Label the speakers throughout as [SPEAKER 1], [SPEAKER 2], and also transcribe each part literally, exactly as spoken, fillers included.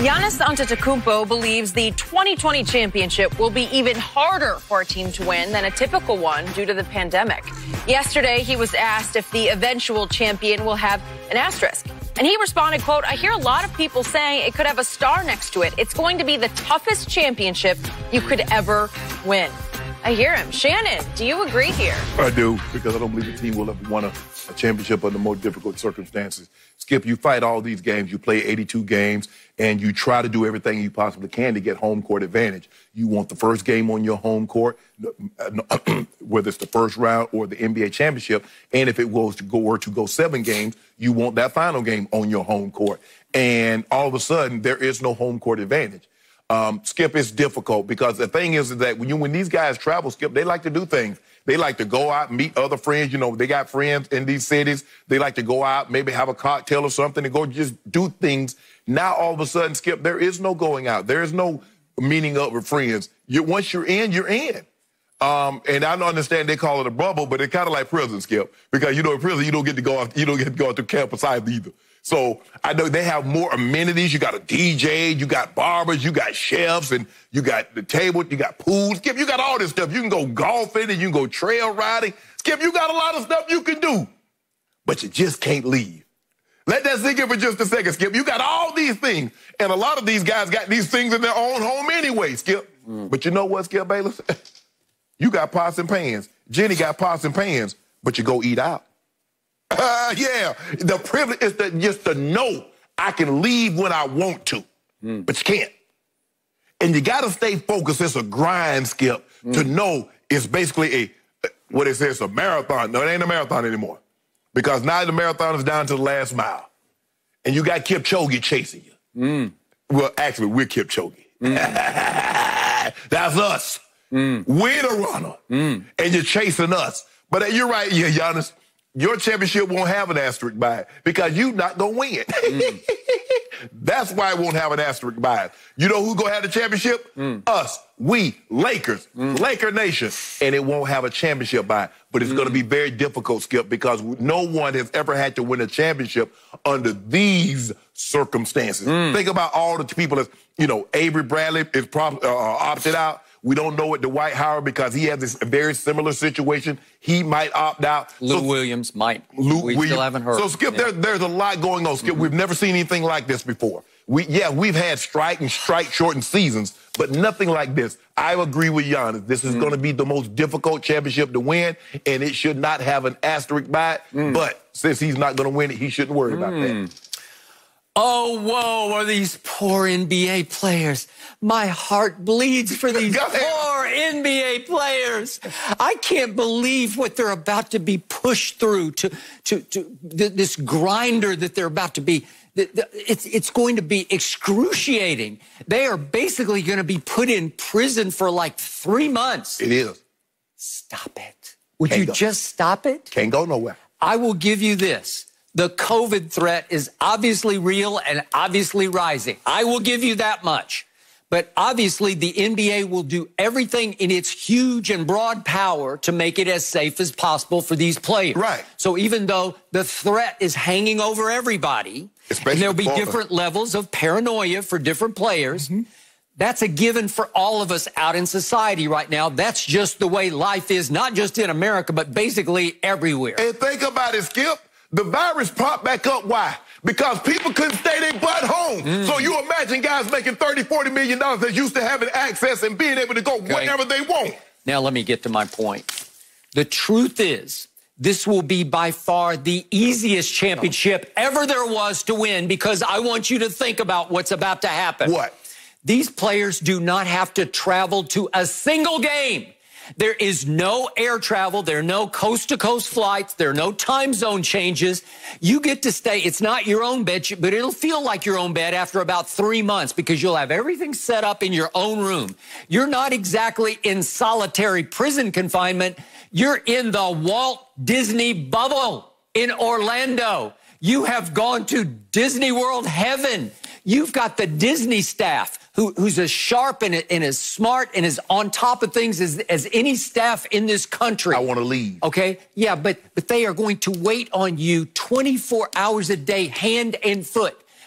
[SPEAKER 1] Giannis Antetokounmpo believes the twenty twenty championship will be even harder for a team to win than a typical one due to the pandemic. Yesterday, he was asked if the eventual champion will have an asterisk. And he responded, quote, "I hear a lot of people saying it could have a star next to it. It's going to be the toughest championship you could ever win." I hear him. Shannon, do you agree here?
[SPEAKER 2] I do, because I don't believe the team will have won a, a championship under more difficult circumstances. Skip, you fight all these games. You play eighty-two games, and you try to do everything you possibly can to get home court advantage. You want the first game on your home court, whether it's the first round or the N B A championship. And if it was to go or to go seven games, you want that final game on your home court. And all of a sudden, there is no home court advantage. Um, Skip, it's difficult because the thing is that when you when these guys travel, Skip, they like to do things. They like to go out and meet other friends. You know, they got friends in these cities. They like to go out, maybe have a cocktail or something and go just do things. Now, all of a sudden, Skip, there is no going out. There is no meeting up with friends. You, once you're in, you're in. Um, and I don't understand they call it a bubble, but it's kind of like prison, Skip, because, you know, in prison, you don't get to go out, you don't get to go out to campus either. So I know they have more amenities. You got a D J, you got barbers, you got chefs, and you got the table, you got pools. Skip, you got all this stuff. You can go golfing and you can go trail riding. Skip, you got a lot of stuff you can do, but you just can't leave. Let that sink in for just a second, Skip. You got all these things, and a lot of these guys got these things in their own home anyway, Skip. Mm. But you know what, Skip Bayless? You got pots and pans. Jenny got pots and pans, but you go eat out. Uh, yeah, the privilege is to, just to know I can leave when I want to, mm. but you can't. And you got to stay focused. It's a grind, Skip, mm. to know it's basically a, what it says, a marathon. No, it ain't a marathon anymore, because now the marathon is down to the last mile. And you got Kipchoge chasing you. Mm. Well, actually, we're Kipchoge. Mm. That's us. Mm. We're the runner. Mm. And you're chasing us. But uh, you're right, yeah, Giannis. Your championship won't have an asterisk by it because you're not going to win. Mm. That's why it won't have an asterisk by it. You know who's going to have the championship? Mm. Us. We, Lakers, mm. Laker Nation. And it won't have a championship by it. But it's mm. going to be very difficult, Skip, because no one has ever had to win a championship under these circumstances. Mm. Think about all the people that, you know, Avery Bradley is probably uh, opted out. We don't know what Dwight Howard, because he has this very similar situation. He might opt out.
[SPEAKER 3] Lou
[SPEAKER 2] so,
[SPEAKER 3] Williams might.
[SPEAKER 2] Lou
[SPEAKER 3] we
[SPEAKER 2] Williams.
[SPEAKER 3] still haven't heard.
[SPEAKER 2] So, Skip,
[SPEAKER 3] yeah.
[SPEAKER 2] there, there's a lot going on, Skip. Mm-hmm. We've never seen anything like this before. We, yeah, we've had strike and strike-shortened seasons, but nothing like this. I agree with Giannis. This is mm-hmm. going to be the most difficult championship to win, and it should not have an asterisk by it. Mm. But since he's not going to win it, he shouldn't worry mm. about that.
[SPEAKER 3] Oh, whoa, are these poor N B A players. My heart bleeds for these poor N B A players. I can't believe what they're about to be pushed through, to, to, to this grinder that they're about to be. It's, it's going to be excruciating. They are basically going to be put in prison for like three months.
[SPEAKER 2] It is.
[SPEAKER 3] Stop it. Would
[SPEAKER 2] Can't
[SPEAKER 3] you
[SPEAKER 2] go.
[SPEAKER 3] just stop it?
[SPEAKER 2] Can't go nowhere.
[SPEAKER 3] I will give you this. The COVID threat is obviously real and obviously rising. I will give you that much. But obviously, the N B A will do everything in its huge and broad power to make it as safe as possible for these players.
[SPEAKER 2] Right.
[SPEAKER 3] So even though the threat is hanging over everybody,
[SPEAKER 2] Especially
[SPEAKER 3] and there'll be
[SPEAKER 2] for
[SPEAKER 3] different them. levels of paranoia for different players, mm-hmm. that's a given for all of us out in society right now. That's just the way life is, not just in America, but basically everywhere.
[SPEAKER 2] And think about it, Skip. The virus popped back up. Why? Because people couldn't stay their butt home. Mm. So you imagine guys making thirty, forty million dollars that's used to having access and being able to go okay. whenever they want.
[SPEAKER 3] Now let me get to my point. The truth is, this will be by far the easiest championship ever there was to win, because I want you to think about what's about to happen.
[SPEAKER 2] What?
[SPEAKER 3] These players do not have to travel to a single game. There is no air travel. There are no coast-to-coast flights. There are no time zone changes. You get to stay. It's not your own bed, but it'll feel like your own bed after about three months because you'll have everything set up in your own room. You're not exactly in solitary prison confinement. You're in the Walt Disney bubble in Orlando. You have gone to Disney World heaven. You've got the Disney staff who, who's as sharp and, and as smart and as on top of things as, as any staff in this country.
[SPEAKER 2] I want to leave.
[SPEAKER 3] Okay? Yeah, but, but they are going to wait on you twenty-four hours a day, hand and foot.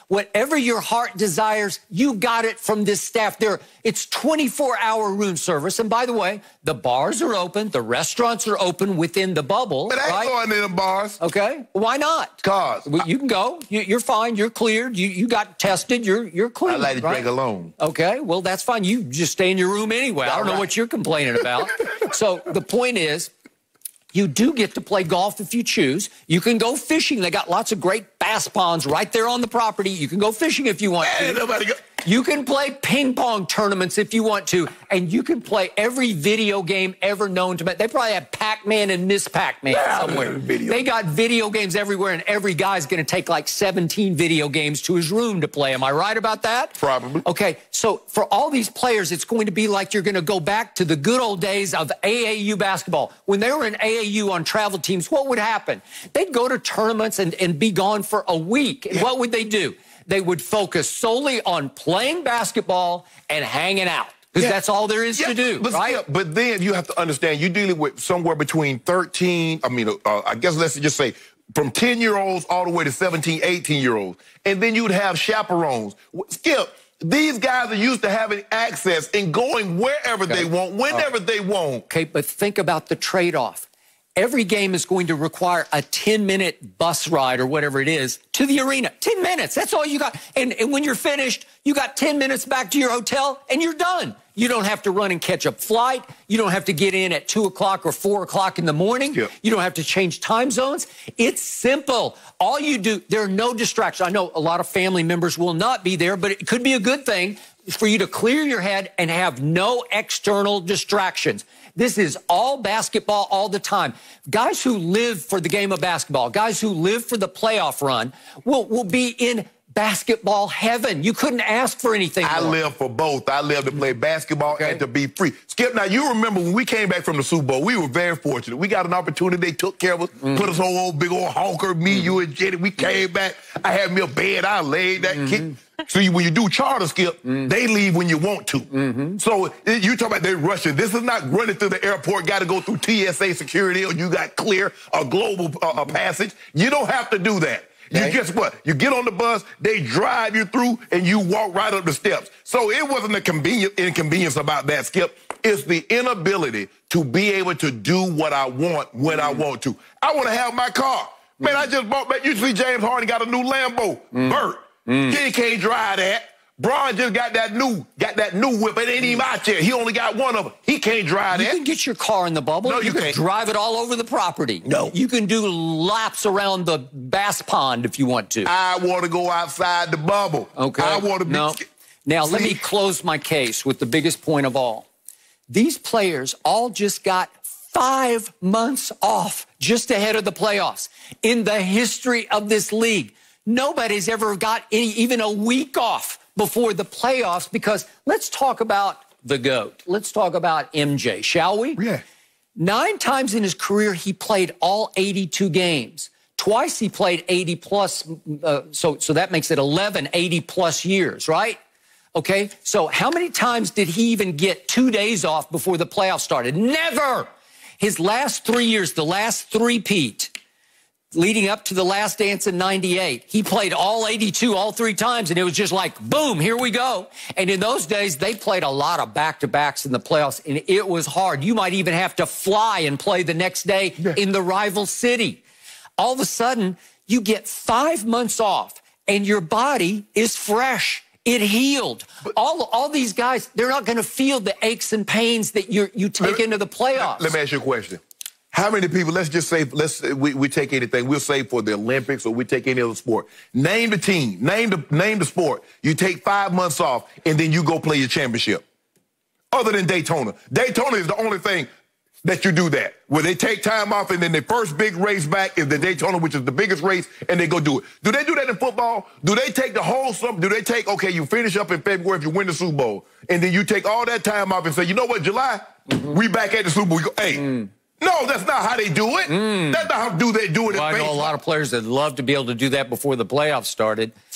[SPEAKER 3] Whatever your heart desires, you got it from this staff. There, it's twenty-four hour room service. And by the way, the bars are open. The restaurants are open within the bubble.
[SPEAKER 2] But I ain't
[SPEAKER 3] right?
[SPEAKER 2] going to them bars.
[SPEAKER 3] Okay. Why not?
[SPEAKER 2] Cause.
[SPEAKER 3] Well, you can go. You, you're fine. You're cleared. You, you got tested. You're, you're clean.
[SPEAKER 2] I like to
[SPEAKER 3] right?
[SPEAKER 2] drink alone.
[SPEAKER 3] Okay. Well, that's fine. You just stay in your room anyway. I don't know what you're complaining about. So the point is, you do get to play golf if you choose. You can go fishing. They got lots of great bass ponds right there on the property. You can go fishing if you want to.
[SPEAKER 2] Ain't nobody go.
[SPEAKER 3] You can play ping pong tournaments if you want to, and you can play every video game ever known to man. They probably have Pac-Man and Miss Pac-Man
[SPEAKER 2] Yeah,
[SPEAKER 3] somewhere.
[SPEAKER 2] video.
[SPEAKER 3] They got video games everywhere, and every guy's going to take like seventeen video games to his room to play. Am I right about that?
[SPEAKER 2] Probably.
[SPEAKER 3] Okay, so for all these players, it's going to be like you're going to go back to the good old days of A A U basketball. When they were in A A U on travel teams, what would happen? They'd go to tournaments and, and be gone for a week. And
[SPEAKER 2] yeah.
[SPEAKER 3] what would they do? They would focus solely on playing basketball and hanging out. Because yeah. that's all there is
[SPEAKER 2] yeah,
[SPEAKER 3] to do,
[SPEAKER 2] but,
[SPEAKER 3] right?
[SPEAKER 2] Yeah, but then you have to understand, you're dealing with somewhere between thirteen, I mean, uh, I guess let's just say, from ten-year-olds all the way to seventeen, eighteen-year-olds. And then you'd have chaperones. Skip, these guys are used to having access and going wherever okay. they want, whenever right. they want.
[SPEAKER 3] Okay, but think about the trade-off. Every game is going to require a ten minute bus ride or whatever it is to the arena. ten minutes, that's all you got. And, and when you're finished, you got ten minutes back to your hotel and you're done. You don't have to run and catch a flight. You don't have to get in at two o'clock or four o'clock in the morning. Yep. You don't have to change time zones. It's simple. All you do, there are no distractions. I know a lot of family members will not be there, but it could be a good thing for you to clear your head and have no external distractions. This is all basketball all the time. Guys who live for the game of basketball, guys who live for the playoff run will, will be in basketball heaven. You couldn't ask for anything
[SPEAKER 2] I
[SPEAKER 3] more.
[SPEAKER 2] live for both. I live to play basketball okay. and to be free. Skip, now you remember when we came back from the Super Bowl, we were very fortunate. We got an opportunity. They took care of us, mm-hmm. put us on old big old honker, me, mm-hmm. you, and Jenny. We came back. I had me a bed. I laid that mm-hmm. kid. So you, when you do charter, Skip, mm-hmm. they leave when you want to. Mm-hmm. So you talk about they rushing. This is not running through the airport, got to go through T S A security, or you got clear a global uh, a passage. You don't have to do that. Okay. You guess what? You get on the bus, they drive you through, and you walk right up the steps. So it wasn't a convenient inconvenience about that, Skip. It's the inability to be able to do what I want when mm-hmm. I want to. I want to have my car. Man, mm-hmm. I just bought back. You see James Harden got a new Lambo. Mm-hmm. Bert. Mm. He can't drive that. Braun just got that new, got that new whip. It ain't even out there. He only got one of them. He can't drive
[SPEAKER 3] you
[SPEAKER 2] that.
[SPEAKER 3] You can get your car in the bubble.
[SPEAKER 2] No, you,
[SPEAKER 3] you can
[SPEAKER 2] can't.
[SPEAKER 3] drive it all over the property.
[SPEAKER 2] No.
[SPEAKER 3] You can do laps around the bass pond if you want to.
[SPEAKER 2] I want to go outside the bubble.
[SPEAKER 3] Okay.
[SPEAKER 2] I want to be.
[SPEAKER 3] No. Now,
[SPEAKER 2] See?
[SPEAKER 3] let me close my case with the biggest point of all. These players all just got five months off just ahead of the playoffs. In the history of this league, nobody's ever got any, even a week off before the playoffs, because let's talk about the GOAT. Let's talk about M J, shall we?
[SPEAKER 2] Yeah.
[SPEAKER 3] Nine times in his career, he played all eighty-two games. Twice he played eighty plus, uh, so, so that makes it eleven eighty plus years, right? Okay, so how many times did he even get two days off before the playoffs started? Never! His last three years, the last three-peat, leading up to the last dance in ninety-eight, he played all eighty-two all three times, and it was just like, boom, here we go. And in those days, they played a lot of back-to-backs in the playoffs, and it was hard. You might even have to fly and play the next day yeah. in the rival city. All of a sudden, you get five months off, and your body is fresh. It healed. But, all, all these guys, they're not going to feel the aches and pains that you you take into the playoffs.
[SPEAKER 2] Let me ask you a question. How many people, let's just say, let's we, we take anything, we'll say for the Olympics or we take any other sport. Name the team, name the, name the sport. You take five months off, and then you go play your championship. Other than Daytona. Daytona is the only thing that you do that, where they take time off, and then their first big race back is the Daytona, which is the biggest race, and they go do it. Do they do that in football? Do they take the whole summer? Do they take, okay, you finish up in February if you win the Super Bowl, and then you take all that time off and say, you know what, July, mm-hmm. we back at the Super Bowl. We go, hey, mm. no, that's not how they do it. Mm. That's not how do they do it.
[SPEAKER 3] Well, I know a lot of players that love to be able to do that before the playoffs started.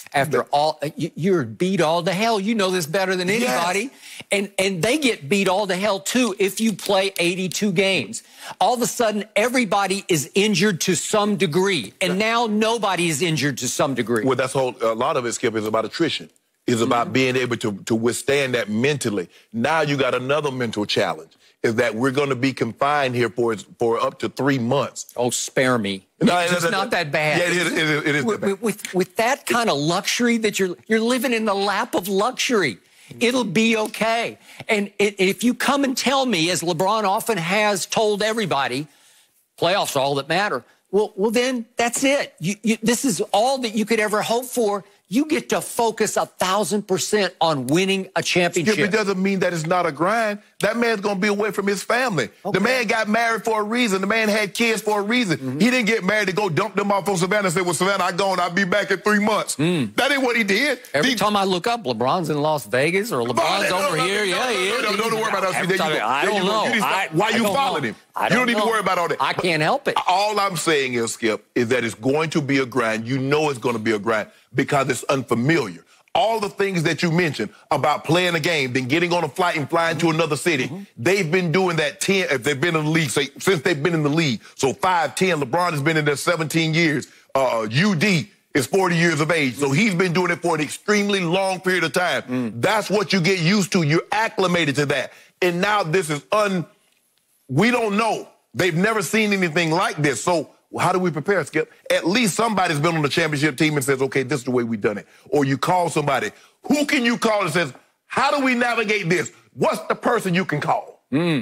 [SPEAKER 3] after all, you, you're beat all to hell. You know this better than anybody. Yes. And, and they get beat all to hell, too, if you play eighty-two games. All of a sudden, everybody is injured to some degree. And now nobody is injured to some degree.
[SPEAKER 2] Well, that's whole, a lot of it, Skip, is about attrition. It's about mm-hmm. being able to, to withstand that mentally. Now you got another mental challenge, is that we're going to be confined here for for up to three months.
[SPEAKER 3] Oh, spare me. No, it's just not that bad.
[SPEAKER 2] Yeah, it is, it is, it is
[SPEAKER 3] with,
[SPEAKER 2] that bad.
[SPEAKER 3] With, with that kind of luxury that you're, you're living in the lap of luxury, it'll be okay. And it, if you come and tell me, as LeBron often has told everybody, playoffs are all that matter, well, well then that's it. You, you, this is all that you could ever hope for. You get to focus a thousand percent on winning a championship.
[SPEAKER 2] Skip, it doesn't mean that it's not a grind. That man's going to be away from his family. Okay. The man got married for a reason. The man had kids for a reason. Mm-hmm. He didn't get married to go dump them off on Savannah and say, well, Savannah, I'm gone. I'll be back in three months. Mm. That ain't what he did.
[SPEAKER 3] Every
[SPEAKER 2] he,
[SPEAKER 3] time I look up, LeBron's in Las Vegas or LeBron's
[SPEAKER 2] no,
[SPEAKER 3] over
[SPEAKER 2] no,
[SPEAKER 3] here.
[SPEAKER 2] No,
[SPEAKER 3] yeah,
[SPEAKER 2] no,
[SPEAKER 3] he is.
[SPEAKER 2] No, no, no, don't worry about us.
[SPEAKER 3] Every time, I don't know. I,
[SPEAKER 2] why you
[SPEAKER 3] I
[SPEAKER 2] following
[SPEAKER 3] know.
[SPEAKER 2] him?
[SPEAKER 3] I
[SPEAKER 2] you
[SPEAKER 3] don't
[SPEAKER 2] don't need
[SPEAKER 3] know.
[SPEAKER 2] to worry about all that.
[SPEAKER 3] I
[SPEAKER 2] but
[SPEAKER 3] can't help it.
[SPEAKER 2] All I'm saying is, Skip, is that it's going to be a grind. You know it's going to be a grind because it's unfamiliar. All the things that you mentioned about playing a game, then getting on a flight and flying mm-hmm. to another city, mm-hmm. they've been doing that ten, if they've been in the league, say, since they've been in the league. So five, ten, LeBron has been in there seventeen years. Uh, U D is forty years of age. So he's been doing it for an extremely long period of time. Mm. That's what you get used to. You're acclimated to that. And now this is un, we don't know. They've never seen anything like this. So how do we prepare, Skip? At least somebody's been on the championship team and says, okay, this is the way we've done it. Or you call somebody. Who can you call and says, how do we navigate this? What's the person you can call?
[SPEAKER 3] Mm.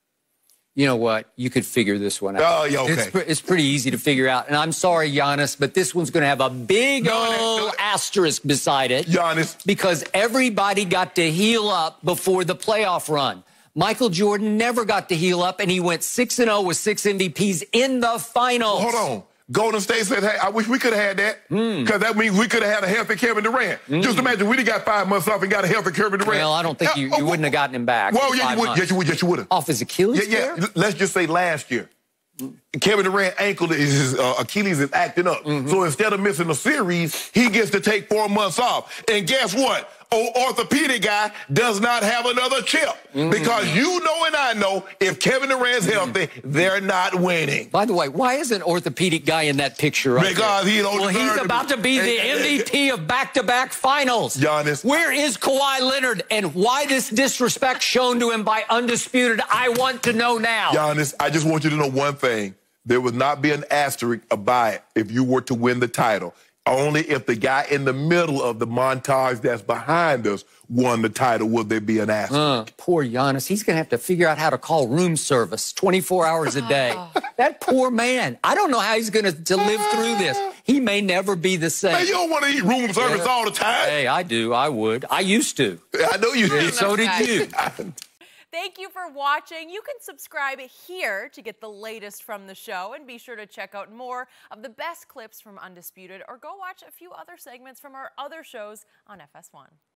[SPEAKER 3] You know what? You could figure this one out.
[SPEAKER 2] Oh, yeah, okay.
[SPEAKER 3] It's, it's pretty easy to figure out. And I'm sorry, Giannis, but this one's going to have a big no, old no, no. asterisk beside it.
[SPEAKER 2] Giannis.
[SPEAKER 3] Because everybody got to heal up before the playoff run. Michael Jordan never got to heal up, and he went six and oh with six M V Ps in the finals.
[SPEAKER 2] Hold on. Golden State said, hey, I wish we could have had that, because mm. that means we could have had a healthy Kevin Durant. Mm. Just imagine we got five months off and got a healthy Kevin Durant.
[SPEAKER 3] Well, I don't think you, you uh, wouldn't have gotten him back.
[SPEAKER 2] Well, yeah, you would. Yes, you would. Yes, you would have.
[SPEAKER 3] Off his Achilles
[SPEAKER 2] Yeah, yeah. Let's just say last year. Kevin Durant ankle is his uh, Achilles is acting up. Mm-hmm. So instead of missing a series, he gets to take four months off. And guess what? Old orthopedic guy does not have another chip. Mm-hmm. Because you know and I know if Kevin Durant's mm-hmm. healthy, they're not winning.
[SPEAKER 3] By the way, why is an orthopedic guy in that picture right
[SPEAKER 2] Because
[SPEAKER 3] there?
[SPEAKER 2] he don't
[SPEAKER 3] Well, he's about to be the M V P of back-to-back finals.
[SPEAKER 2] Giannis.
[SPEAKER 3] Where is Kawhi Leonard, and why this disrespect shown to him by Undisputed? I want to know now.
[SPEAKER 2] Giannis, I just want you to know one thing. There would not be an asterisk by it if you were to win the title. Only if the guy in the middle of the montage that's behind us won the title will there be an asterisk.
[SPEAKER 3] Uh, poor Giannis. He's going to have to figure out how to call room service twenty-four hours a day. That poor man. I don't know how he's going to live through this. He may never be the same.
[SPEAKER 2] Man, you don't want to eat room service yeah. all the time.
[SPEAKER 3] Hey, I do. I would. I used to.
[SPEAKER 2] I know you did.
[SPEAKER 3] So did you.
[SPEAKER 1] Thank you for watching. You can subscribe here to get the latest from the show, and be sure to check out more of the best clips from Undisputed, or go watch a few other segments from our other shows on F S one.